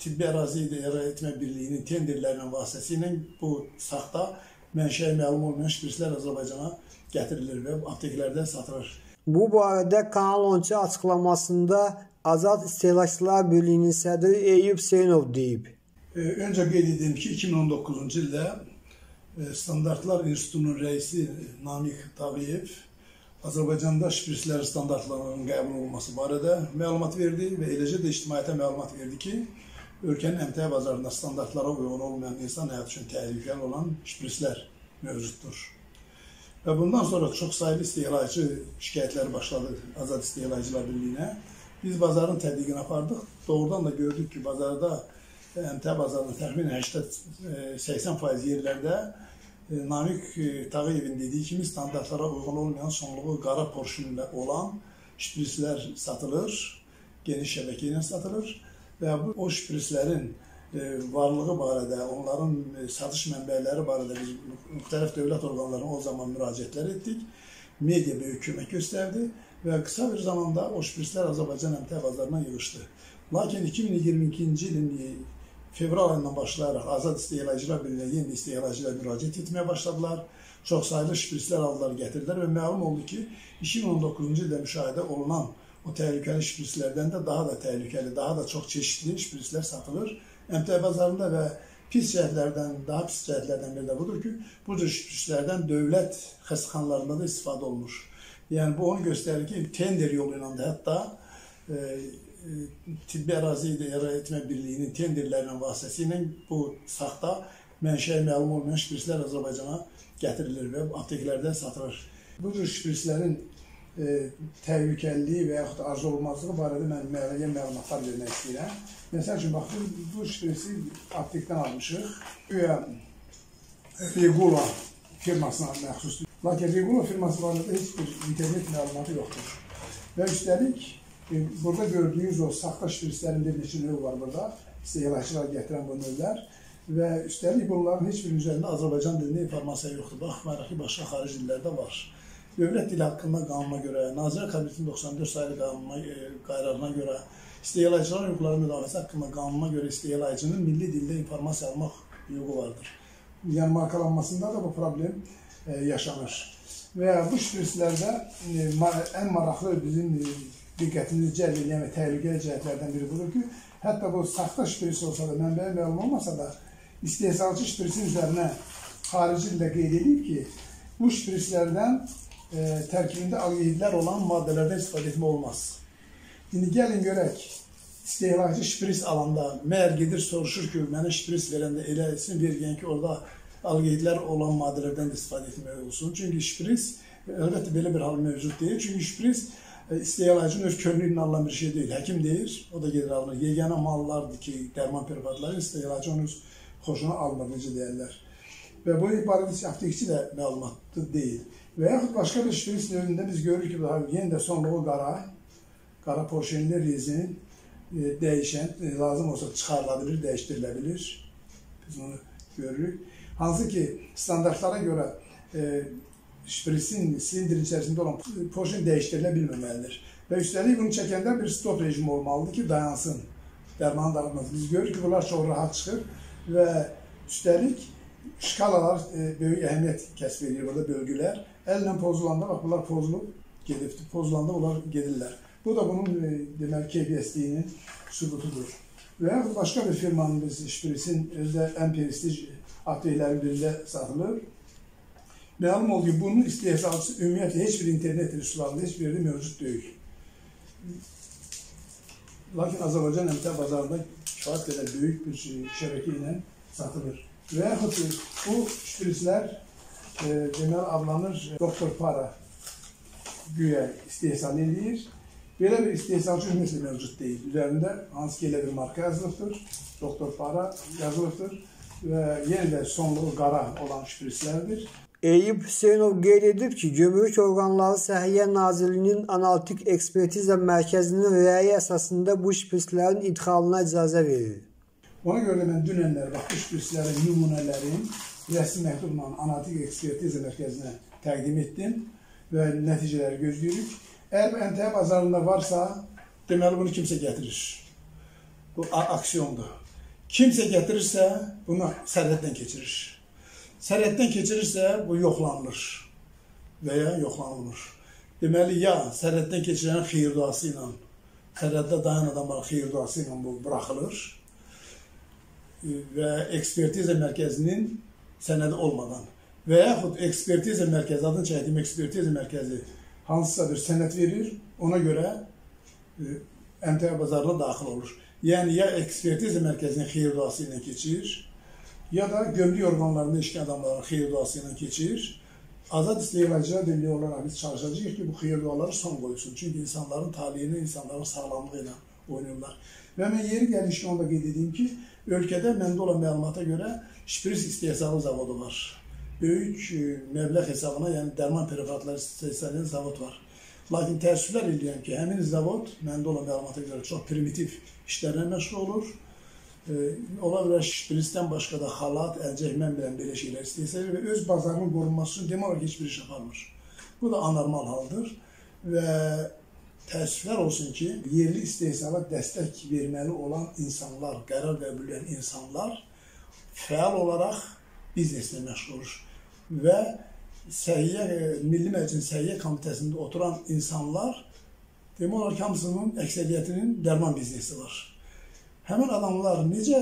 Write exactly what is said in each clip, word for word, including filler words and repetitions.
Tibbi Ərazi İdarə Etmə Birliyinin tenderlərinin vasitəsilə bu saxta mənşəyi məlum olmayan şprislər Azərbaycana gətirilir və apteklərdə satılır. Bu barədə Kanal on iki açıqlamasında Azad İstehlakçılar Birliyinin sədri Eyüp Hüseynov deyib. Öncə qeyd edim ki, iki min on doqquzuncu ildə Standartlar İnstitutunun rəisi Namiq Tağıyev Azərbaycanda şprislər standartlarının qəbul olunması barədə məlumat verdi və eləcə də ictimaiyyətə məlumat verdi ki, ölkənin əmtəə bazarında standartlara uyğun olmayan insan həyatı üçün təhlükəli olan şprislər mövcuddur. Və bundan sonra çox sayılı istehlakçı şikayətləri başladı Azad İstehlakçılar Birliyinə. Biz bazarın tədqiqini apardıq. Doğrudan da gördük ki, bazarda əmtəə bazarının təxminən səksən səksən faiz yerlərdə Namiq Tağıyevin dediyi kimi standartlara uyğun olmayan sonluğu qara porşunla olan şprislər satılır, geniş şəbəkə ilə satılır və bu o şprislərin varlığı barədə, onların satış mənbələri barədə biz müxtəlif dövlət orqanlarına o zaman müraciətlər etdik. Media böyük kömək göstərdi və qısa bir zamanda o şprislər Azərbaycan əmtəə bazarına yığışdı. Lakin iki min iyirmi ikinci ilin fevral ayından başlayaraq Azad İstehlakçılar Birliyinə yeni istehlakçılar müraciət etməyə başladılar. Çox sayılı şprislər aldılar, gətirdilər və məlum oldu ki, iki min on doqquzuncu ildə müşahidə olunan o təhlükəli şprislərdən də daha da təhlükəli, daha da çox çeşitli şprislər satılır əmtəə bazarında və pis cəhətlərdən, daha pis cəhətlərdən biri də budur ki, bu cür şprislərdən dövlət xəstəxanalarında da istifadə olunur. Yəni, bu onu göstərir ki, tender yolu ilə də hətta e, Tibbi Ərazi İdarə Etmə Birliyinin tenderlərinin vasitəsilə bu saxta mənşəyi məlum olmayan şprislər Azərbaycana gətirilir və apteklərdə satılır. Bu cür şprislərin e, təhlükəliliyi və yaxud arzu olmazlığı barədə mən müəyyən məlumatlar vermək istəyirəm. Məsəl üçün, bax, bu şprisi aptekdən almışıq. Güya Regula firmasına məxsusdur. Lakin Regula firması barədə heç bir internet məlumatı yoxdur. Və üstəlik, burada gördüyünüz o saxta şprislərin bir neçə növ var burada. İstehlakçılar gətirən bu növlər. Və üstəlik bunların heç birinin üzərində Azərbaycan dilində informasiya yoxdur. Baxmayaraq ki, başqa xarici dillərdə var. Dövlət dili haqqında qanuna görə, Nazirlər Kabinetinin doxsan dörd sayılı qərarına görə, istehlakçıların hüquqları müdafiəsi haqqında qanuna görə istehlakçının milli dildə informasiya almaq hüququ vardır. Yəni, markalanmasında da bu problem e, yaşanır. Və bu şprislərdə e, ən maraqlı bizim e, diqqətimizi cəlb edən və təhlükəli cəhətlərdən biri budur ki, hətta bu saxta şpris olsa da, mənbəyə məlum olmasa da, istehsalçı şprisin üzərinə xarici dildə qeyd edib ki, bu şprislərdən e, tərkibində alqehidlər olan maddələrdən istifadə etmə olmaz. İndi gəlin görək, istehlakçı şpris alanda məyər gedir, soruşur ki, mənə şpris verəndə eləsin, vergən ki, orada alqehidlər olan maddələrdən istifadə etmək olsun. Çünki şpris, əlbəttə belə bir hal mövcud deyil, çünki şpris istehlakçının öz könlünün alınan bir şey deyil. Həkim deyir, o da gedir alınır. Yeganə mallardır ki, dərman preparatları istehlakçı onun öz xoşuna alınır, necə deyərlər. Və bu barədə aptekçi də məlumatlı deyil. Və yaxud başqa bir şpris növündə biz görürük ki, yenə də sonluğu qara, qara porşenli rezin, e, dəyişən, e, lazım olsa çıxarıla bilir, dəyişdirilə bilir. Biz onu görürük. Hansı ki, standartlara görə e, şprisin silindirin içərisində olan porşen dəyişdirilə bilməməlidir. Və üstəlik bunu çəkəndə bir stop rejimi olmalıdır ki, dayansın, dərmanı dağıtmasın. Biz görürük ki, bunlar çox rahat çıxır və üstəlik şkalalar e, böyük əhəmiyyət kəsb edir burada bölgülər. Əllə pozulanda, bax, bunlar pozulub gedibdir, pozulanda bunlar gedirlər. Bu da bunun e, deməli keyfiyyətliyinin sübutudur. Və yaxud başqa bir firmanın biz şprisin özdə ən prestij apteklərin birində satılır. Məlum oldu ki, bunun istehsalçısı ümumiyyətlə heç bir internet resurslarında heç bir yerdə mövcud deyil. Lakin Azərbaycan əmtəə bazarında kifayət qədər böyük bir şəbəkə ilə satılır. Və yaxud bu şprislər e, deməli adlanır Doktor Para güya istehsal edir. Belə bir istehsalçı ümumiyyətlə mövcud deyil. Üzərində hansı ki elə bir marka yazılıbdır, Doktor Para yazılıbdır və yenə də sonluğu qara olan şprislərdir. Eyüp Hüseynov qeyd edib ki, Gömrük orqanları Səhiyyə Nazirliyinin analitik ekspertiza mərkəzinin rəyi əsasında bu şprislərin idxalına icazə verir. Ona görə də mən dünənlər bax, bu şprislərin nümunələrin rəsmi məktubla analitik ekspertiza mərkəzinə təqdim etdim və nəticələri gözləyirik. Əgər əmtəə bazarında varsa, deməli bunu kimsə gətirir. Bu aksiyondur. Kimsə gətirirsə, bunu sərhəddən keçirir. Sərhəddən keçirirsə, bu yoxlanılır və ya yoxlanılmır. Deməli, ya sərhəddən keçirən xeyir duası ilə, sərhəddə dayan adamların xeyir duası ilə bu buraxılır və ekspertiza mərkəzinin sənədi olmadan və yaxud ekspertiza mərkəzi, adını çəkdiyim ekspertiza mərkəzi hansısa bir sənəd verir, ona görə əmtəə bazarına daxil olur. Yəni, ya ekspertiza mərkəzinin xeyir duası ilə keçir, ya da gömrük orqanlarında işləyən adamların xeyir duası ilə keçir. Azad İstehlakçılar Birliyi olaraq biz çalışacağıq ki, bu xeyir duaları son qoyulsun. Çünki insanların taliyini, insanların sağlamlığı ilə oynayırlar. Və mən yeri gəlmişkən onda qeyd edeyim ki, ölkədə məndə olan məlumata görə şpris istehsalı zavodu var. Böyük məbləğ hesabına, yəni dərman preparatları istehsal edən zavod var. Lakin təəssüflər edirəm ki, həmin zavod məndə olan məlumata görə çox primitiv işlərlə məşğul olur. Ola bilər şprisdən başqa da xalat, əlcək, mən bilən belə şeylər istehsal edir və öz bazarının qorunması üçün demək olar ki, heç bir iş aparmır. Bu da anormal haldır və təəssüflər olsun ki, yerli istehsala dəstək verməli olan insanlar, qərar və bilən insanlar fəal olaraq bizneslə məşğul olur və Səhiyyə, Milli Məclisin Səhiyyə Komitəsində oturan insanlar demək olar ki, hamısının əksəriyyətinin dərman biznesi var. Həmin adamlar necə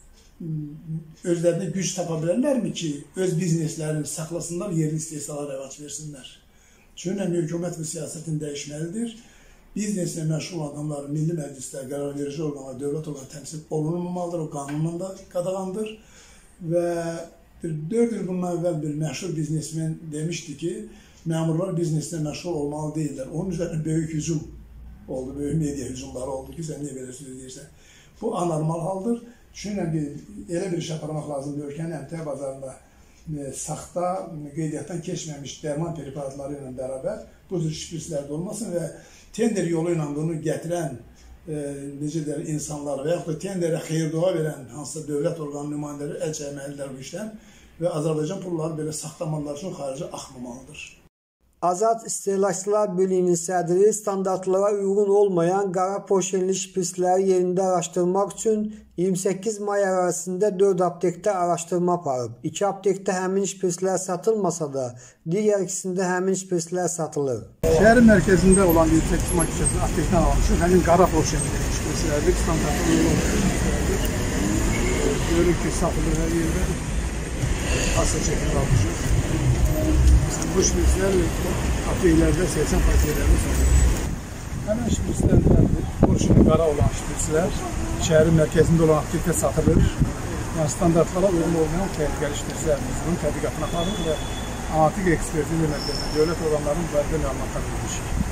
özlərinə güc tapa bilərlərmi ki, öz bizneslərini saxlasınlar, yerli istehsala rəvac versinlər? Çünki hökumət və siyasətin dəyişməlidir. Bizneslə məşğul adamlar Milli Məclisdə, qərar verici orqanlar, dövlət orqanı təmsil olunmamalıdır, o qanunla da qadağandır. Və dörd il bundan əvvəl bir məşhur biznesmen demişdi ki, məmurlar bizneslə məşğul olmalı deyirlər. Onun üzərində böyük hücum oldu, böyük media hücumları oldu ki, sən niyə belə söz deyirsən? Bu anormal haldır. Çünki elə bir iş aparmaq lazımdır, ölkənin əmtəə bazarında saxta, qeydiyyatdan keçməmiş dərman preparatları ilə bərabər bu cür şprislər də olmasın və tender yolu ilə bunu gətirən necə deyir, insanlar və yaxud da tenderə xeyir dua verən hansısa dövlət orqanı nümayəndələri əl çəkməlidirlər bu işdən və Azərbaycan pulları belə saxta mallar üçün xaricə axmamalıdır. Azad İstehlakçılar Birliyinin sədri standartlara uyğun olmayan qara poşenli şprisləri yerində araşdırmaq üçün iyirmi səkkiz may ərazisində dörd aptekdə araşdırma aparıb. İki aptekdə həmin şprislər satılmasa da, digər ikisində həmin şprislər satılır. Şəhərin mərkəzində olan iyirmi səkkiz may küçəsində aptekdən almışıq. Həmin qara poşenli şprislərdir, standartlara uyğun şprislərdir. Görürük ki, satılır hər yerdə. Asya çəkini almışıq. Bu şprislər apteklərdə səksən apteklərdə satılır. Həmin şprislərdir, poşenli qara olan şprislər şəhərin mərkəzində olan aptekdə satılır. Yəni standartlara uyğun olmayan təhlükəli şprislərdir. Bunun tədqiqatına aparılır və analitik ekspertiza mərkəzində dövlət orqanlarının mübadilə məlumatları verir.